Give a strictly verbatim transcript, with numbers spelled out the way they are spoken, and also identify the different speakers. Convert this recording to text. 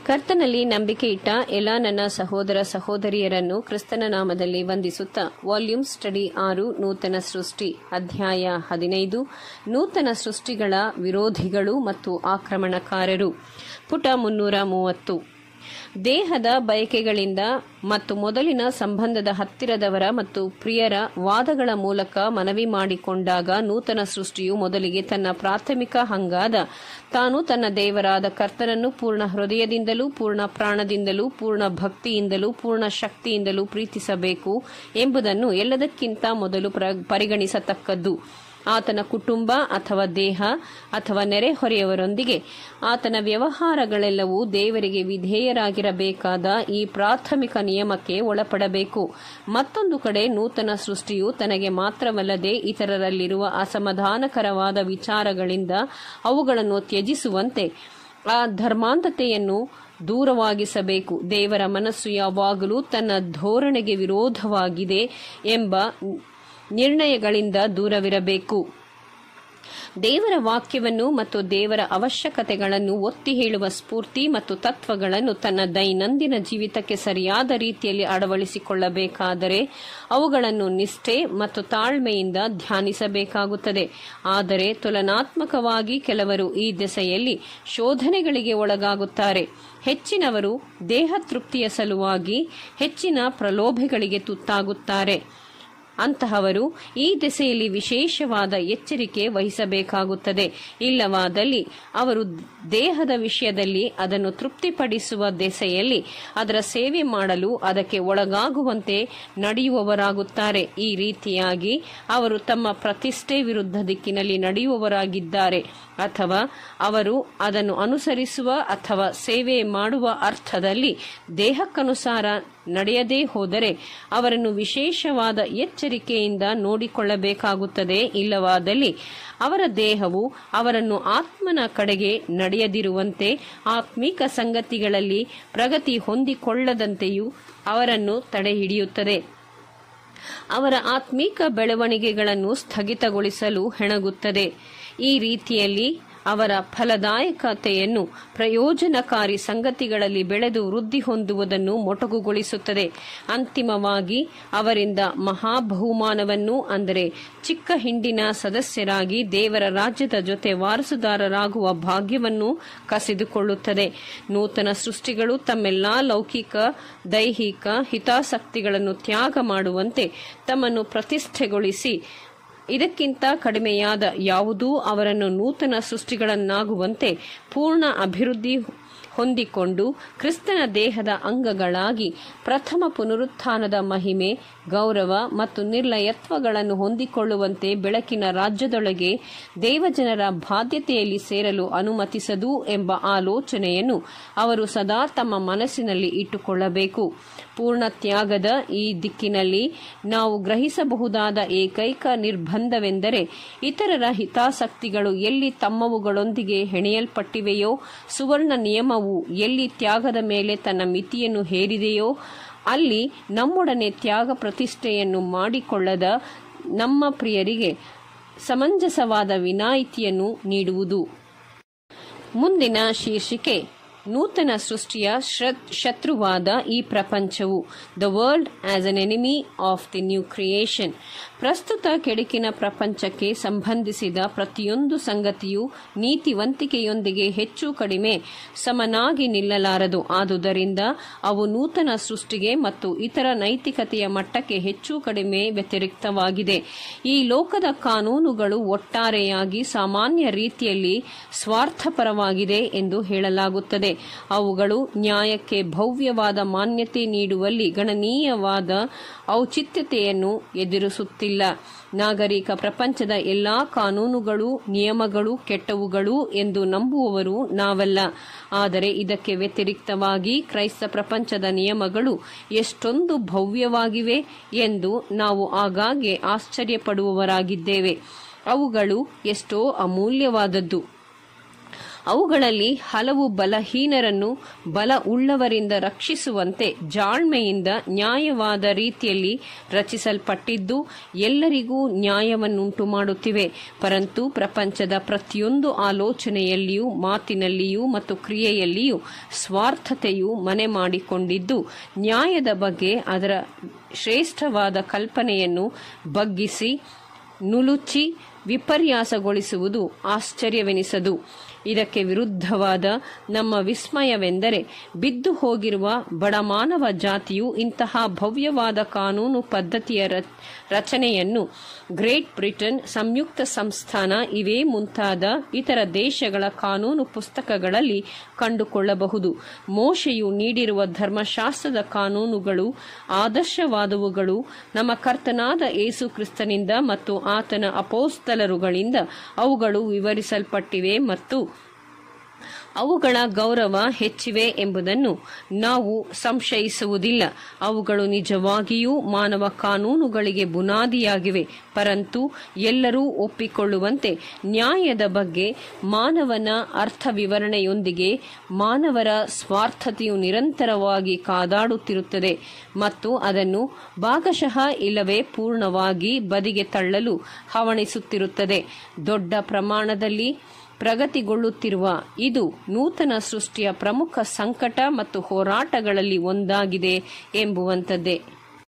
Speaker 1: ಕರ್ತನಲ್ಲಿ ನಂಬಿಕೆ ಇಟ್ಟ ಎಲ್ಲ ನನ್ನ ಸಹೋದರ ಸಹೋದರಿಯರನ್ನು ಕ್ರಿಸ್ತನ ನಾಮದಲ್ಲಿ ವಂದಿಸುತ್ತಾ ವಾಲ್ಯೂಮ್ ಸ್ಟಡಿ ಆರು ನೂತನ ಸೃಷ್ಟಿ ಅಧ್ಯಾಯ ಹದಿನೈದು ನೂತನ ಸೃಷ್ಟಿಗಳ ವಿರೋಧಿಗಳು ಮತ್ತು ಆಕ್ರಮಣಕಾರರು ಪುಟ ಮುನ್ನೂರ ಮೂವತ್ತು. ದೇಹದ ಬಯಕೆಗಳಿಂದ ಮತ್ತು ಮೊದಲಿನ ಸಂಬಂಧದ ಹತ್ತಿರದವರ ಮತ್ತು ಪ್ರಿಯರ ವಾದಗಳ ಮೂಲಕ ಮನವಿ ಮಾಡಿಕೊಂಡಾಗ ನೂತನ ಸೃಷ್ಟಿಯು ಮೊದಲಿಗೆ ತನ್ನ ಪ್ರಾಥಮಿಕ ಹಂಗಾದ ತಾನು ತನ್ನ ದೇವರಾದ ಕರ್ತನನ್ನು ಪೂರ್ಣ ಹೃದಯದಿಂದಲೂ ಪೂರ್ಣ ಪ್ರಾಣದಿಂದಲೂ ಪೂರ್ಣ ಭಕ್ತಿಯಿಂದಲೂ ಪೂರ್ಣ ಶಕ್ತಿಯಿಂದಲೂ ಪ್ರೀತಿಸಬೇಕು ಎಂಬುದನ್ನು ಎಲ್ಲದಕ್ಕಿಂತ ಮೊದಲು ಪರಿಗಣಿಸತಕ್ಕದ್ದು. ಆತನ ಕುಟುಂಬ ಅಥವಾ ದೇಹ ಅಥವಾ ನೆರೆಹೊರೆಯವರೊಂದಿಗೆ ಆತನ ವ್ಯವಹಾರಗಳೆಲ್ಲವೂ ದೇವರಿಗೆ ವಿಧೇಯರಾಗಿರಬೇಕಾದ ಈ ಪ್ರಾಥಮಿಕ ನಿಯಮಕ್ಕೆ ಒಳಪಡಬೇಕು. ಮತ್ತೊಂದು ಕಡೆ ನೂತನ ಸೃಷ್ಟಿಯು ತನಗೆ ಮಾತ್ರವಲ್ಲದೆ ಇತರರಲ್ಲಿರುವ ಅಸಮಾಧಾನಕರವಾದ ವಿಚಾರಗಳಿಂದ ಅವುಗಳನ್ನು ತ್ಯಜಿಸುವಂತೆ ಆ ಧರ್ಮಾಂಧತೆಯನ್ನು ದೂರವಾಗಿಸಬೇಕು. ದೇವರ ಮನಸ್ಸು ಯಾವಾಗಲೂ ತನ್ನ ಧೋರಣೆಗೆ ವಿರೋಧವಾಗಿದೆ ಎಂಬ ನಿರ್ಣಯಗಳಿಂದ ದೂರವಿರಬೇಕು. ದೇವರ ವಾಕ್ಯವನ್ನು ಮತ್ತು ದೇವರ ಅವಶ್ಯಕತೆಗಳನ್ನು ಒತ್ತಿ ಹೇಳುವ ಸ್ಫೂರ್ತಿ ಮತ್ತು ತತ್ವಗಳನ್ನು ತನ್ನ ದೈನಂದಿನ ಜೀವಿತಕ್ಕೆ ಸರಿಯಾದ ರೀತಿಯಲ್ಲಿ ಅಳವಡಿಸಿಕೊಳ್ಳಬೇಕಾದರೆ ಅವುಗಳನ್ನು ನಿಷ್ಠೆ ಮತ್ತು ತಾಳ್ಮೆಯಿಂದ ಧ್ಯಾನಿಸಬೇಕಾಗುತ್ತದೆ. ಆದರೆ ತುಲನಾತ್ಮಕವಾಗಿ ಕೆಲವರು ಈ ದೆಸೆಯಲ್ಲಿ ಶೋಧನೆಗಳಿಗೆ ಒಳಗಾಗುತ್ತಾರೆ. ಹೆಚ್ಚಿನವರು ದೇಹ ತೃಪ್ತಿಯ ಸಲುವಾಗಿ ಹೆಚ್ಚಿನ ಪ್ರಲೋಭೆಗಳಿಗೆ ತುತ್ತಾಗುತ್ತಾರೆ. ಅಂತಹವರು ಈ ದೆಸೆಯಲ್ಲಿ ವಿಶೇಷವಾದ ಎಚ್ಚರಿಕೆ ವಹಿಸಬೇಕಾಗುತ್ತದೆ. ಇಲ್ಲವಾದಲ್ಲಿ ಅವರು ದೇಹದ ವಿಷಯದಲ್ಲಿ ಅದನ್ನು ತೃಪ್ತಿಪಡಿಸುವ ದೆಸೆಯಲ್ಲಿ ಅದರ ಸೇವೆ ಮಾಡಲು ಅದಕ್ಕೆ ಒಳಗಾಗುವಂತೆ ನಡೆಯುವವರಾಗುತ್ತಾರೆ. ಈ ರೀತಿಯಾಗಿ ಅವರು ತಮ್ಮ ಪ್ರತಿಷ್ಠೆ ವಿರುದ್ಧ ದಿಕ್ಕಿನಲ್ಲಿ ನಡೆಯುವವರಾಗಿದ್ದಾರೆ, ಅಥವಾ ಅವರು ಅದನ್ನು ಅನುಸರಿಸುವ ಅಥವಾ ಸೇವೆ ಮಾಡುವ ಅರ್ಥದಲ್ಲಿ ದೇಹಕ್ಕನುಸಾರ ನಡೆಯದೇ ಹೋದರೆ ಅವರನ್ನು ವಿಶೇಷವಾದ ಎಚ್ಚರಿಕೆಯಿಂದ ನೋಡಿಕೊಳ್ಳಬೇಕಾಗುತ್ತದೆ. ಇಲ್ಲವಾದಲ್ಲಿ ಅವರ ದೇಹವು ಅವರನ್ನು ಆತ್ಮನ ಕಡೆಗೆ ನಡೆಯದಿರುವಂತೆ ಆತ್ಮೀಕ ಸಂಗತಿಗಳಲ್ಲಿ ಪ್ರಗತಿ ಹೊಂದಿಕೊಳ್ಳದಂತೆಯೂ ಅವರನ್ನು ತಡೆಹಿಡಿಯುತ್ತದೆ. ಅವರ ಆತ್ಮೀಕ ಬೆಳವಣಿಗೆಗಳನ್ನು ಸ್ಥಗಿತಗೊಳಿಸಲು ಹೆಣಗುತ್ತದೆ. ಈ ರೀತಿಯಲ್ಲಿ ಅವರ ಫಲದಾಯಕತೆಯನ್ನು ಪ್ರಯೋಜನಕಾರಿ ಸಂಗತಿಗಳಲ್ಲಿ ಬೆಳೆದು ವೃದ್ಧಿ ಹೊಂದುವುದನ್ನು ಮೊಟಕುಗೊಳಿಸುತ್ತದೆ. ಅಂತಿಮವಾಗಿ ಅವರಿಂದ ಮಹಾಬಹುಮಾನವನ್ನು, ಅಂದರೆ ಚಿಕ್ಕ ಹಿಂಡಿನ ಸದಸ್ಯರಾಗಿ ದೇವರ ರಾಜ್ಯದ ಜೊತೆ ವಾರಸುದಾರರಾಗುವ ಭಾಗ್ಯವನ್ನು ಕಸಿದುಕೊಳ್ಳುತ್ತದೆ. ನೂತನ ಸೃಷ್ಟಿಗಳು ತಮ್ಮೆಲ್ಲಾ ಲೌಕಿಕ ದೈಹಿಕ ಹಿತಾಸಕ್ತಿಗಳನ್ನು ತ್ಯಾಗ ಮಾಡುವಂತೆ ತಮ್ಮನ್ನು ಪ್ರತಿಷ್ಠೆಗೊಳಿಸಿ ಇದಕ್ಕಿಂತ ಕಡಿಮೆಯಾದ ಯಾವುದೂ ಅವರನ್ನು ನೂತನ ಸೃಷ್ಟಿಗಳನ್ನಾಗುವಂತೆ ಪೂರ್ಣ ಅಭಿವೃದ್ಧಿ ಹೊಂದಿಕೊಂಡು ಕ್ರಿಸ್ತನ ದೇಹದ ಅಂಗಗಳಾಗಿ ಪ್ರಥಮ ಪುನರುತ್ಥಾನದ ಮಹಿಮೆ, ಗೌರವ ಮತ್ತು ನಿರ್ಲಯತ್ವಗಳನ್ನು ಹೊಂದಿಕೊಳ್ಳುವಂತೆ ಬೆಳಕಿನ ರಾಜ್ಯದೊಳಗೆ ದೇವಜನರ ಬಾಧ್ಯತೆಯಲ್ಲಿ ಸೇರಲು ಅನುಮತಿಸದು ಎಂಬ ಆಲೋಚನೆಯನ್ನು ಅವರು ಸದಾ ತಮ್ಮ ಮನಸ್ಸಿನಲ್ಲಿ ಇಟ್ಟುಕೊಳ್ಳಬೇಕು. ಪೂರ್ಣ ತ್ಯಾಗದ ಈ ದಿಕ್ಕಿನಲ್ಲಿ ನಾವು ಗ್ರಹಿಸಬಹುದಾದ ಏಕೈಕ ನಿರ್ಬಂಧವೆಂದರೆ ಇತರರ ಹಿತಾಸಕ್ತಿಗಳು ಎಲ್ಲಿ ತಮ್ಮವುಗಳೊಂದಿಗೆ ಹೆಣೆಯಲ್ಪಟ್ಟಿವೆಯೋ, ಸುವರ್ಣ ನಿಯಮವು ಎಲ್ಲಿ ತ್ಯಾಗದ ಮೇಲೆ ತನ್ನ ಮಿತಿಯನ್ನು ಹೇರಿದೆಯೋ ಅಲ್ಲಿ ನಮ್ಮೊಡನೆ ತ್ಯಾಗ ಪ್ರತಿಷ್ಠೆಯನ್ನು ಮಾಡಿಕೊಳ್ಳದ ನಮ್ಮ ಪ್ರಿಯರಿಗೆ ಸಮಂಜಸವಾದ ವಿನಾಯಿತಿಯನ್ನು ನೀಡುವುದು. ಮುಂದಿನ ಶೀರ್ಷಿಕೆ ನೂತನ ಸೃಷ್ಟಿಯ ಶತ್ರುವಾದ ಈ ಪ್ರಪಂಚವು, the world as an enemy of the new creation. ಪ್ರಸ್ತುತ ಕೆಡುಕಿನ ಪ್ರಪಂಚಕ್ಕೆ ಸಂಬಂಧಿಸಿದ ಪ್ರತಿಯೊಂದು ಸಂಗತಿಯು ನೀತಿವಂತಿಕೆಯೊಂದಿಗೆ ಹೆಚ್ಚು ಕಡಿಮೆ ಸಮನಾಗಿ ನಿಲ್ಲಲಾರದು. ಆದುದರಿಂದ ಅವು ನೂತನ ಸೃಷ್ಟಿಗೆ ಮತ್ತು ಇತರ ನೈತಿಕತೆಯ ಮಟ್ಟಕ್ಕೆ ಹೆಚ್ಚು ಕಡಿಮೆ ವ್ಯತಿರಿಕ್ತವಾಗಿದೆ. ಈ ಲೋಕದ ಕಾನೂನುಗಳು ಒಟ್ಟಾರೆಯಾಗಿ ಸಾಮಾನ್ಯ ರೀತಿಯಲ್ಲಿ ಸ್ವಾರ್ಥಪರವಾಗಿದೆ ಎಂದು ಹೇಳಲಾಗುತ್ತದೆ. ಅವುಗಳು ನ್ಯಾಯಕ್ಕೆ ಭವ್ಯವಾದ ಮಾನ್ಯತೆ ನೀಡುವಲ್ಲಿ ಗಣನೀಯವಾದ ಔಚಿತ್ಯತೆಯನ್ನು ಎದುರಿಸುತ್ತಿಲ್ಲ. ನಾಗರಿಕ ಪ್ರಪಂಚದ ಎಲ್ಲಾ ಕಾನೂನುಗಳು ನಿಯಮಗಳು ಕೆಟ್ಟವುಗಳು ಎಂದು ನಂಬುವವರು ನಾವಲ್ಲ. ಆದರೆ ಇದಕ್ಕೆ ವ್ಯತಿರಿಕ್ತವಾಗಿ ಕ್ರೈಸ್ತ ಪ್ರಪಂಚದ ನಿಯಮಗಳು ಎಷ್ಟೊಂದು ಭವ್ಯವಾಗಿವೆ ಎಂದು ನಾವು ಆಗಾಗ್ಗೆ ಆಶ್ಚರ್ಯಪಡುವವರಾಗಿದ್ದೇವೆ. ಅವುಗಳು ಎಷ್ಟೋ ಅಮೂಲ್ಯವಾದದ್ದು. ಅವುಗಳಲ್ಲಿ ಹಲವು ಬಲಹೀನರನ್ನು ಬಲ ಉಳ್ಳವರಿಂದ ರಕ್ಷಿಸುವಂತೆ ಜಾಣ್ಮೆಯಿಂದ ನ್ಯಾಯವಾದ ರೀತಿಯಲ್ಲಿ ರಚಿಸಲ್ಪಟ್ಟಿದ್ದು ಎಲ್ಲರಿಗೂ ನ್ಯಾಯವನ್ನುಂಟು ಮಾಡುತ್ತಿವೆ. ಪರಂತು ಪ್ರಪಂಚದ ಪ್ರತಿಯೊಂದು ಆಲೋಚನೆಯಲ್ಲಿಯೂ ಮಾತಿನಲ್ಲಿಯೂ ಮತ್ತು ಕ್ರಿಯೆಯಲ್ಲಿಯೂ ಸ್ವಾರ್ಥತೆಯು ಮನೆ ಮಾಡಿಕೊಂಡಿದ್ದು ನ್ಯಾಯದ ಬಗ್ಗೆ ಅದರ ಶ್ರೇಷ್ಠವಾದ ಕಲ್ಪನೆಯನ್ನು ಬಗ್ಗಿಸಿ ನುಲುಚಿ ವಿಪರ್ಯಾಸಗೊಳಿಸುವುದು ಆಶ್ಚರ್ಯವೆನಿಸದು. ಇದಕ್ಕೆ ವಿರುದ್ಧವಾದ ನಮ್ಮ ವಿಸ್ಮಯವೆಂದರೆ ಬಿದ್ದು ಹೋಗಿರುವ ಬಡಮಾನವ ಜಾತಿಯು ಇಂತಹ ಭವ್ಯವಾದ ಕಾನೂನು ಪದ್ಧತಿಯ ರಚನೆಯನ್ನು ಗ್ರೇಟ್ ಬ್ರಿಟನ್, ಸಂಯುಕ್ತ ಸಂಸ್ಥಾನ ಇವೇ ಮುಂತಾದ ಇತರ ದೇಶಗಳ ಕಾನೂನು ಪುಸ್ತಕಗಳಲ್ಲಿ ಕಂಡುಕೊಳ್ಳಬಹುದು. ಮೋಶೆಯು ನೀಡಿರುವ ಧರ್ಮಶಾಸ್ತ್ರದ ಕಾನೂನುಗಳು ಆದರ್ಶವಾದವುಗಳು. ನಮ್ಮ ಕರ್ತನಾದ ಯೇಸು ಕ್ರಿಸ್ತನಿಂದ ಮತ್ತು ಆತನ ಅಪೋಸ್ತಲರುಗಳಿಂದ ಅವುಗಳು ವಿವರಿಸಲ್ಪಟ್ಟಿವೆ ಮತ್ತು ಅವುಗಳ ಗೌರವ ಹೆಚ್ಚಿವೆ ಎಂಬುದನ್ನು ನಾವು ಸಂಶಯಿಸುವುದಿಲ್ಲ. ಅವುಗಳು ನಿಜವಾಗಿಯೂ ಮಾನವ ಕಾನೂನುಗಳಿಗೆ ಬುನಾದಿಯಾಗಿವೆ. ಪರಂತು ಎಲ್ಲರೂ ಒಪ್ಪಿಕೊಳ್ಳುವಂತೆ ನ್ಯಾಯದ ಬಗ್ಗೆ ಮಾನವನ ಅರ್ಥ ವಿವರಣೆಯೊಂದಿಗೆ ಮಾನವರ ಸ್ವಾರ್ಥತೆಯು ನಿರಂತರವಾಗಿ ಕಾದಾಡುತ್ತಿರುತ್ತದೆ ಮತ್ತು ಅದನ್ನು ಭಾಗಶಃ ಇಲ್ಲವೇ ಪೂರ್ಣವಾಗಿ ಬದಿಗೆ ತಳ್ಳಲು ಹವಣಿಸುತ್ತಿರುತ್ತದೆ. ದೊಡ್ಡ ಪ್ರಮಾಣದಲ್ಲಿ ಪ್ರಗತಿಗೊಳ್ಳುತ್ತಿರುವ ಇದು ನೂತನ ಸೃಷ್ಟಿಯ ಪ್ರಮುಖ ಸಂಕಟ ಮತ್ತು ಹೋರಾಟಗಳಲ್ಲಿ ಒಂದಾಗಿದೆ ಎಂಬುವಂಥದ್ದೇ.